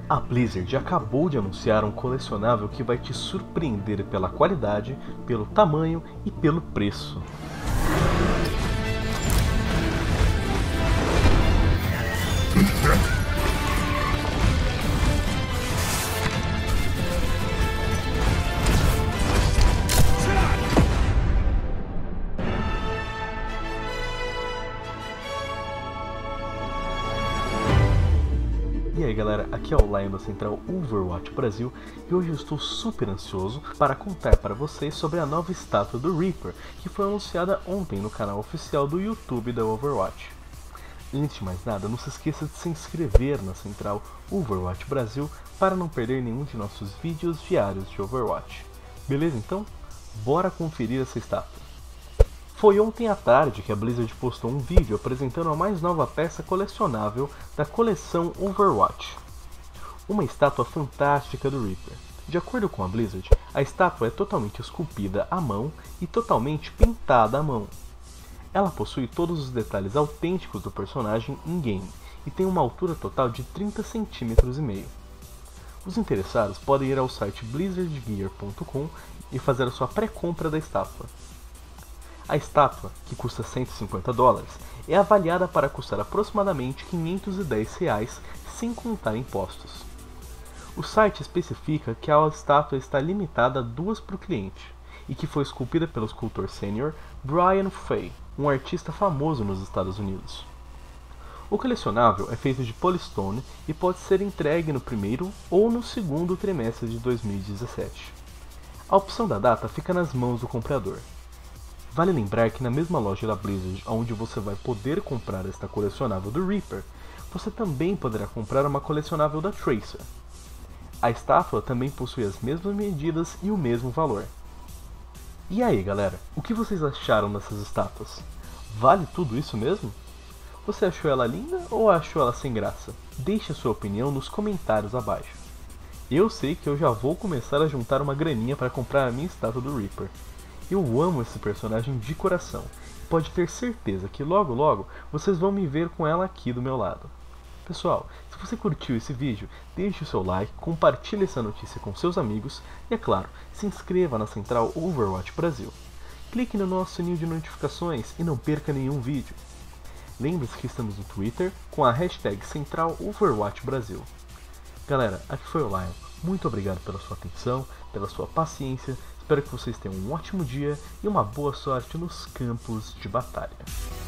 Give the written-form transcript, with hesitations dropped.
A Blizzard acabou de anunciar um colecionável que vai te surpreender pela qualidade, pelo tamanho e pelo preço. E aí galera, aqui é o Lion da Central Overwatch Brasil e hoje eu estou super ansioso para contar para vocês sobre a nova estátua do Reaper que foi anunciada ontem no canal oficial do YouTube da Overwatch. Antes de mais nada, não se esqueça de se inscrever na Central Overwatch Brasil para não perder nenhum de nossos vídeos diários de Overwatch. Beleza então? Bora conferir essa estátua. Foi ontem à tarde que a Blizzard postou um vídeo apresentando a mais nova peça colecionável da coleção Overwatch. Uma estátua fantástica do Reaper. De acordo com a Blizzard, a estátua é totalmente esculpida à mão e totalmente pintada à mão. Ela possui todos os detalhes autênticos do personagem in-game e tem uma altura total de 30,5 cm. Os interessados podem ir ao site blizzardgear.com e fazer a sua pré-compra da estátua. A estátua, que custa $150, é avaliada para custar aproximadamente R$510, sem contar impostos. O site especifica que a estátua está limitada a 2 por cliente, e que foi esculpida pelo escultor sênior Brian Fay, um artista famoso nos Estados Unidos. O colecionável é feito de polystone e pode ser entregue no primeiro ou no segundo trimestre de 2017. A opção da data fica nas mãos do comprador. Vale lembrar que na mesma loja da Blizzard, onde você vai poder comprar esta colecionável do Reaper, você também poderá comprar uma colecionável da Tracer. A estátua também possui as mesmas medidas e o mesmo valor. E aí galera, o que vocês acharam dessas estátuas? Vale tudo isso mesmo? Você achou ela linda ou achou ela sem graça? Deixe a sua opinião nos comentários abaixo. Eu sei que eu já vou começar a juntar uma graninha para comprar a minha estátua do Reaper. Eu amo esse personagem de coração, e pode ter certeza que logo logo vocês vão me ver com ela aqui do meu lado. Pessoal, se você curtiu esse vídeo, deixe o seu like, compartilhe essa notícia com seus amigos e, é claro, se inscreva na Central Overwatch Brasil. Clique no nosso sininho de notificações e não perca nenhum vídeo. Lembre-se que estamos no Twitter com a hashtag Central Overwatch Brasil. Galera, aqui foi o Lion. Muito obrigado pela sua atenção, pela sua paciência. Espero que vocês tenham um ótimo dia e uma boa sorte nos campos de batalha.